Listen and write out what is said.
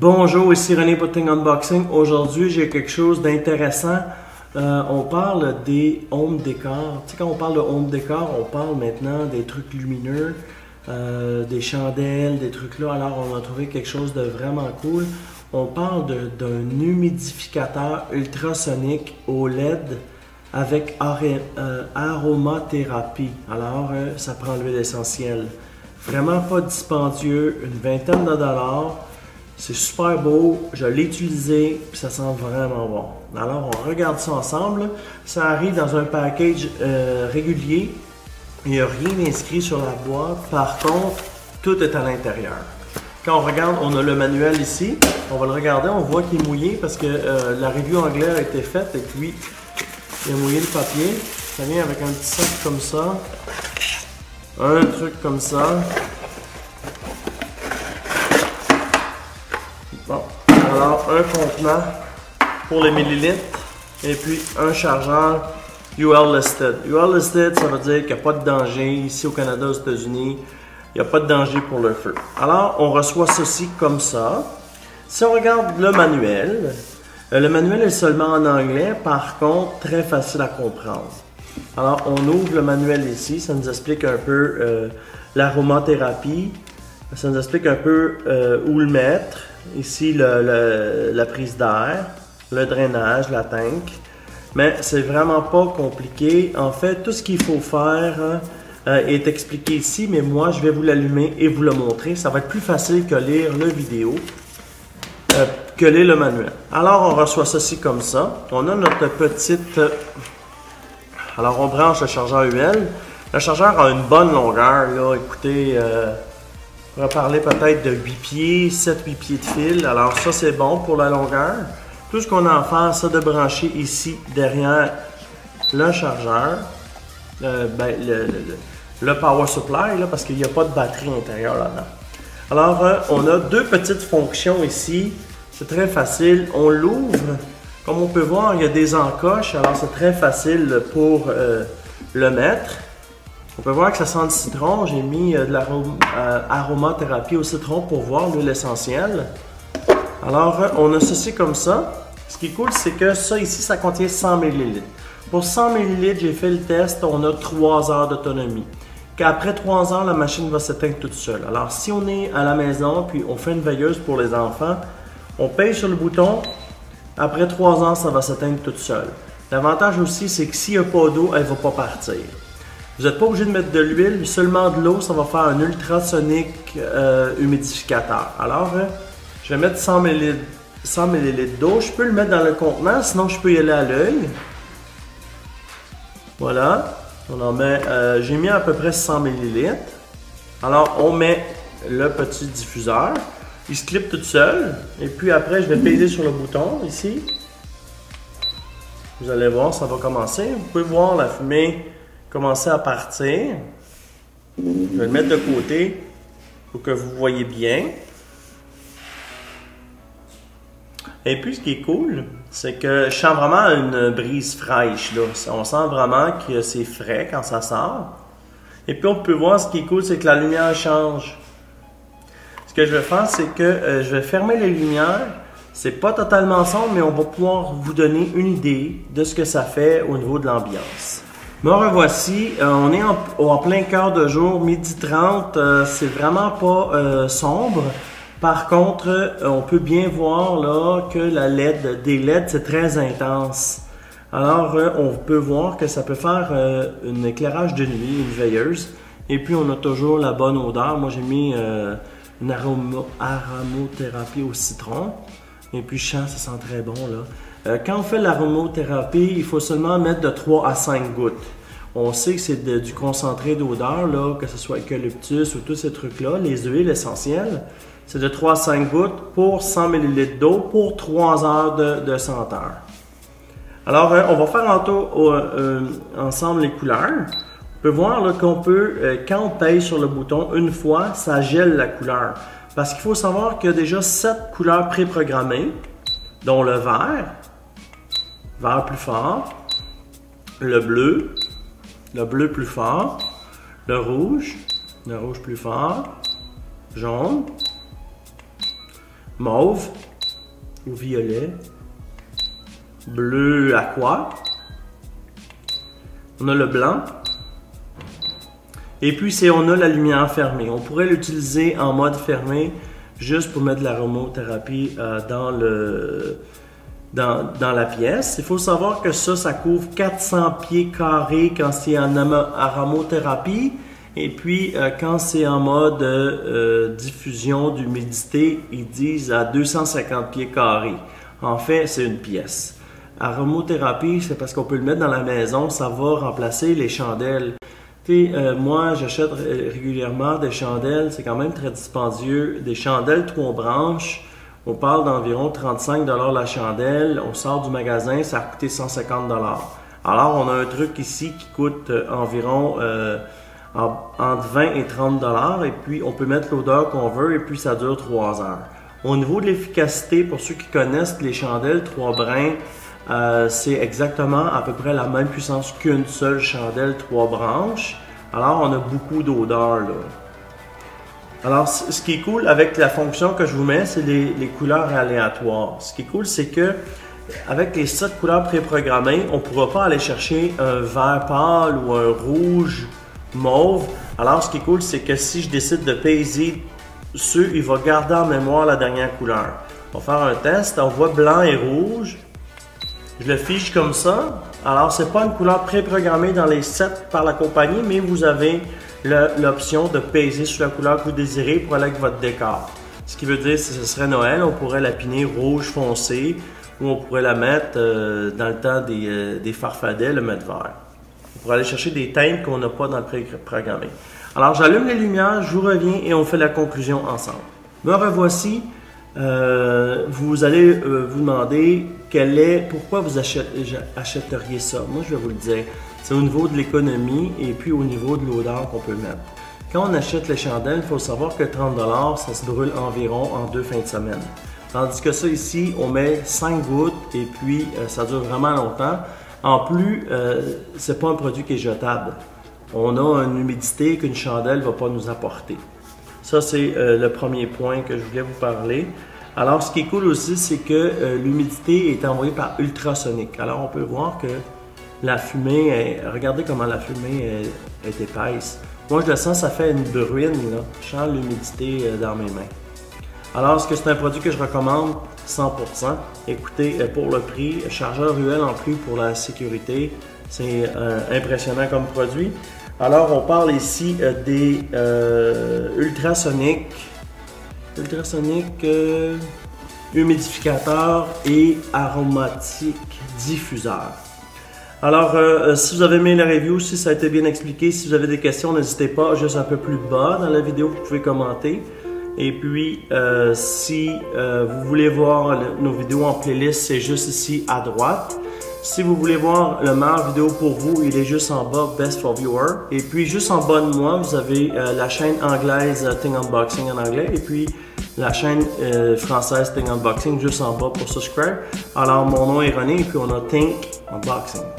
Bonjour, ici René Putting Unboxing. Aujourd'hui, j'ai quelque chose d'intéressant. On parle des home décors. Tu sais, quand on parle de home décor, on parle maintenant des trucs lumineux, des chandelles, des trucs là. Alors, on a trouvé quelque chose de vraiment cool. On parle d'un humidificateur ultrasonique au LED avec aromathérapie. Alors, ça prend l'huile essentielle. Vraiment pas dispendieux, une vingtaine de dollars. C'est super beau, je l'ai utilisé, puis ça sent vraiment bon. Alors, on regarde ça ensemble. Ça arrive dans un package régulier. Il n'y a rien inscrit sur la boîte. Par contre, tout est à l'intérieur. Quand on regarde, on a le manuel ici. On va le regarder, on voit qu'il est mouillé parce que la review anglaise a été faite et puis il a mouillé le papier. Ça vient avec un petit sac comme ça. Un truc comme ça. Bon, alors un contenant pour les millilitres et puis un chargeur UL Listed. UL Listed, ça veut dire qu'il n'y a pas de danger ici au Canada, aux États-Unis. Il n'y a pas de danger pour le feu. Alors, on reçoit ceci comme ça. Si on regarde le manuel est seulement en anglais, par contre, très facile à comprendre. Alors, on ouvre le manuel ici, ça nous explique un peu l'aromathérapie, ça nous explique un peu où le mettre. Ici, la prise d'air, le drainage, la tank. Mais c'est vraiment pas compliqué. En fait, tout ce qu'il faut faire est expliqué ici, mais moi, je vais vous l'allumer et vous le montrer. Ça va être plus facile que lire la vidéo, que lire le manuel. Alors, on reçoit ceci comme ça. On a notre petite... Alors, on branche le chargeur UL. Le chargeur a une bonne longueur, là. Écoutez... on va parler peut-être de 8 pieds, 7-8 pieds de fil. Alors ça, c'est bon pour la longueur. Tout ce qu'on a à faire, c'est de brancher ici, derrière le chargeur, le power supply, là, parce qu'il n'y a pas de batterie intérieure là-dedans. Alors, on a deux petites fonctions ici. C'est très facile. On l'ouvre. Comme on peut voir, il y a des encoches. Alors, c'est très facile pour le mettre. On peut voir que ça sent le citron. J'ai mis de l'aromathérapie au citron pour voir l'huile essentielle. Alors, on a ceci comme ça. Ce qui est cool, c'est que ça ici, ça contient 100 ml. Pour 100 ml, j'ai fait le test, on a 3 heures d'autonomie. Qu'après 3 heures, la machine va s'éteindre toute seule. Alors, si on est à la maison, puis on fait une veilleuse pour les enfants, on pèse sur le bouton. Après 3 heures, ça va s'éteindre toute seule. L'avantage aussi, c'est que s'il n'y a pas d'eau, elle ne va pas partir. Vous n'êtes pas obligé de mettre de l'huile, seulement de l'eau, ça va faire un ultrasonique humidificateur. Alors, je vais mettre 100 ml d'eau. Je peux le mettre dans le contenant, sinon je peux y aller à l'œil. Voilà. On en met, j'ai mis à peu près 100 ml. Alors, on met le petit diffuseur. Il se clip tout seul. Et puis après, je vais peser sur le bouton ici. Vous allez voir, ça va commencer. Vous pouvez voir la fumée commencer à partir. Je vais le mettre de côté pour que vous voyez bien. Et puis, ce qui est cool, c'est que je sens vraiment une brise fraîche, là. On sent vraiment que c'est frais quand ça sort. Et puis, on peut voir, ce qui est cool, c'est que la lumière change. Ce que je vais faire, c'est que je vais fermer les lumières. C'est pas totalement sombre, mais on va pouvoir vous donner une idée de ce que ça fait au niveau de l'ambiance. Me revoici, on est en plein cœur de jour, 12h30, c'est vraiment pas sombre. Par contre, on peut bien voir là que des LED, c'est très intense. Alors, on peut voir que ça peut faire un éclairage de nuit, une veilleuse. Et puis, on a toujours la bonne odeur. Moi, j'ai mis une aromathérapie au citron. Et puis, je sens, ça sent très bon là. Quand on fait l'aromathérapie, il faut seulement mettre de 3 à 5 gouttes. On sait que c'est du concentré d'odeur, là, que ce soit eucalyptus ou tous ces trucs-là, les huiles essentielles. C'est de 3 à 5 gouttes pour 100 ml d'eau pour 3 heures de senteur. Alors, on va faire ensemble les couleurs. On peut voir qu'on peut, quand on pèse sur le bouton une fois, ça gèle la couleur. Parce qu'il faut savoir qu'il y a déjà 7 couleurs préprogrammées, dont le vert plus fort, le bleu plus fort, le rouge plus fort, jaune, mauve ou violet, bleu aqua, on a le blanc, et puis on a la lumière fermée. On pourrait l'utiliser en mode fermé juste pour mettre de l'aromothérapie dans la pièce. Il faut savoir que ça couvre 400 pieds carrés quand c'est en aromothérapie. Et puis, quand c'est en mode diffusion d'humidité, ils disent à 250 pieds carrés. En fait, c'est une pièce. Aromothérapie, c'est parce qu'on peut le mettre dans la maison, ça va remplacer les chandelles. Moi, j'achète régulièrement des chandelles, c'est quand même très dispendieux. Des chandelles 3 branches, on parle d'environ 35 $ la chandelle. On sort du magasin, ça a coûté 150 $. Alors, on a un truc ici qui coûte environ entre 20 et 30 $, et puis on peut mettre l'odeur qu'on veut, et puis ça dure 3 heures. Au niveau de l'efficacité, pour ceux qui connaissent les chandelles 3 brins, c'est exactement à peu près la même puissance qu'une seule chandelle 3 branches. Alors, on a beaucoup d'odeur là. Alors, ce qui est cool avec la fonction que je vous mets, c'est les couleurs aléatoires. Ce qui est cool, c'est que avec les 7 couleurs préprogrammées, on ne pourra pas aller chercher un vert pâle ou un rouge mauve. Alors, ce qui est cool, c'est que si je décide de payer dessus, il va garder en mémoire la dernière couleur. On va faire un test. On voit blanc et rouge. Je le fiche comme ça. Alors, ce n'est pas une couleur préprogrammée dans les sets par la compagnie, mais vous avez l'option de peser sur la couleur que vous désirez pour aller avec votre décor. Ce qui veut dire que ce serait Noël, on pourrait la piner rouge foncé ou on pourrait la mettre dans le temps des farfadets, le mettre vert. On pourrait aller chercher des teintes qu'on n'a pas dans le préprogrammé. Alors, j'allume les lumières, je vous reviens et on fait la conclusion ensemble. Me revoici. Vous allez vous demander pourquoi vous achèteriez ça. Moi, je vais vous le dire. C'est au niveau de l'économie et puis au niveau de l'odeur qu'on peut mettre. Quand on achète les chandelles, il faut savoir que 30 $, ça se brûle environ en 2 fins de semaine. Tandis que ça ici, on met 5 gouttes et puis ça dure vraiment longtemps. En plus, c'est pas un produit qui est jetable. On a une humidité qu'une chandelle ne va pas nous apporter. Ça, c'est le premier point que je voulais vous parler. Alors, ce qui est cool aussi, c'est que l'humidité est envoyée par ultrasonique. Alors, on peut voir que la fumée, regardez comment la fumée est épaisse. Moi, je le sens, ça fait une bruine, là. Je sens l'humidité dans mes mains. Alors, est-ce que c'est un produit que je recommande? 100%. Écoutez, pour le prix, chargeur UL en plus pour la sécurité, c'est impressionnant comme produit. Alors, on parle ici des ultrasoniques, humidificateurs et aromatiques diffuseurs. Alors, si vous avez aimé la review, si ça a été bien expliqué, si vous avez des questions, n'hésitez pas, juste un peu plus bas dans la vidéo, vous pouvez commenter. Et puis, si vous voulez voir nos vidéos en playlist, c'est juste ici à droite. Si vous voulez voir le meilleur vidéo pour vous, il est juste en bas, Best for Viewer. Et puis, juste en bas de moi, vous avez la chaîne anglaise Thing Unboxing en anglais. Et puis, la chaîne française Thing Unboxing juste en bas pour subscribe. Alors, mon nom est René et puis on a Think Unboxing.